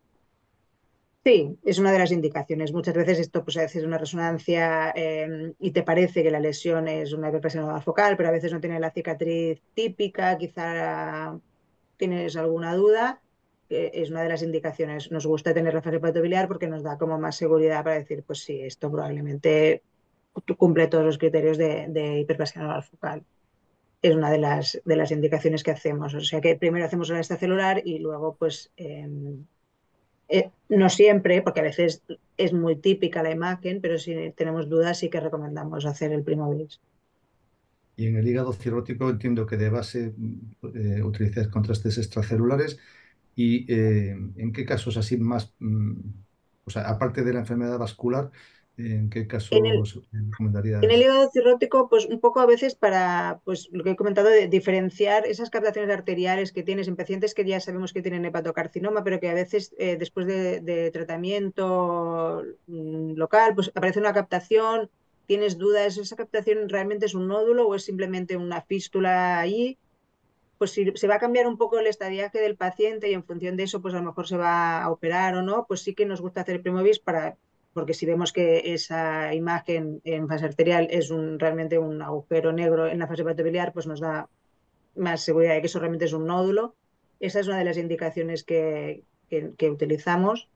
C: Sí, es una de las indicaciones. Muchas veces esto, pues a veces una resonancia eh, y te parece que la lesión es una hiperpresión focal, pero a veces no tiene la cicatriz típica, quizá tienes alguna duda, eh, es una de las indicaciones. Nos gusta tener la fase patobiliar porque nos da como más seguridad para decir, pues sí, esto probablemente cumple todos los criterios de, de hiperplasia anual focal. Es una de las, de las indicaciones que hacemos. O sea que primero hacemos la extracelular y luego, pues, eh, eh, no siempre, porque a veces es muy típica la imagen, pero si tenemos dudas sí que recomendamos hacer el Primovis.
A: Y en el hígado cirrótico entiendo que de base mm, eh, utilizáis contrastes extracelulares y eh, en qué casos así más, mm, o sea, aparte de la enfermedad vascular, ¿en qué
C: En el,
A: casos
C: En el
A: recomendarías?
C: hígado cirrótico, pues un poco a veces para, pues lo que he comentado, de diferenciar esas captaciones arteriales que tienes en pacientes que ya sabemos que tienen hepatocarcinoma, pero que a veces eh, después de, de tratamiento mm, local, pues aparece una captación, tienes dudas, ¿esa captación realmente es un nódulo o es simplemente una fístula ahí? Pues si se va a cambiar un poco el estadiaje del paciente y en función de eso, pues a lo mejor se va a operar o no, pues sí que nos gusta hacer el Primovis para, porque si vemos que esa imagen en fase arterial es un, realmente un agujero negro en la fase patobiliar, pues nos da más seguridad de que eso realmente es un nódulo. Esa es una de las indicaciones que, que- que utilizamos.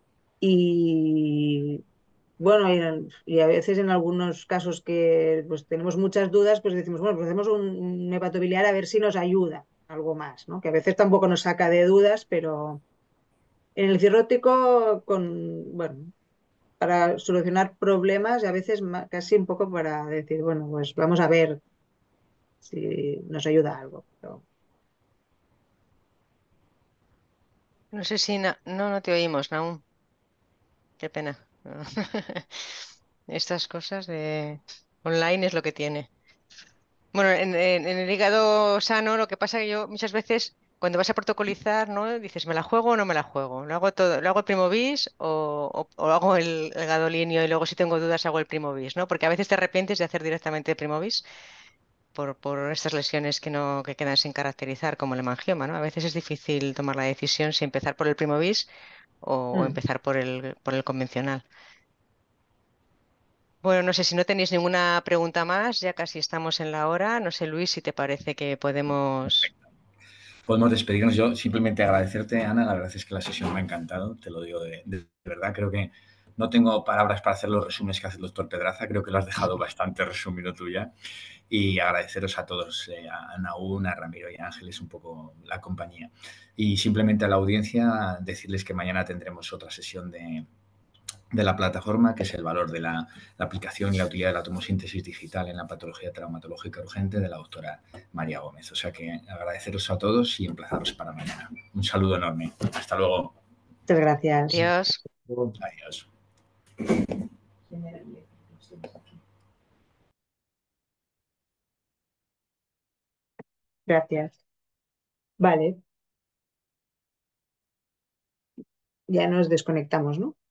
C: Y bueno, y, en- y a veces en algunos casos que pues, tenemos muchas dudas, pues decimos, bueno, pues hacemos un, un hepatobiliar a ver si nos ayuda algo más, ¿no? Que a veces tampoco nos saca de dudas, pero en el cirrótico, con, bueno, para solucionar problemas y a veces ma- casi un poco para decir, bueno, pues vamos a ver si nos ayuda algo. Pero
B: No sé si... Na- No, no te oímos, Naum. Qué pena. Estas cosas de online es lo que tiene. Bueno, en, en- en el hígado sano lo que pasa que yo muchas veces cuando vas a protocolizar, ¿no? Dices, ¿me la juego o no me la juego? ¿Lo hago todo, lo hago el primo bis o, o- o hago el, el gadolinio y luego si tengo dudas hago el primo bis, ¿no? Porque a veces te arrepientes de hacer directamente el primo bis por, por estas lesiones que no que quedan sin caracterizar, como el hemangioma, ¿no? A veces es difícil tomar la decisión si empezar por el primo bis o, o
C: mm.
B: empezar por el, por el convencional. Bueno, no sé si no tenéis ninguna pregunta más, ya casi estamos en la hora. No sé, Luis, si te parece que podemos...
D: Podemos despedirnos. Yo simplemente agradecerte, Ana. La verdad es que la sesión me ha encantado, te lo digo de, de verdad. Creo que no tengo palabras para hacer los resúmenes que hace el doctor Pedraza. Creo que lo has dejado bastante resumido tú ya. Y agradeceros a todos, eh, a Naún, a Ramiro y a Ángeles, un poco la compañía. Y simplemente a la audiencia decirles que mañana tendremos otra sesión de, de la plataforma, que es el valor de la, la aplicación y la utilidad de la tomosíntesis digital en la patología traumatológica urgente de la doctora María Gómez. O sea que agradeceros a todos y emplazaros para mañana. Un saludo enorme. Hasta luego.
C: Muchas gracias.
B: Dios.
D: Adiós.
C: Gracias. Vale, ya nos desconectamos, ¿no?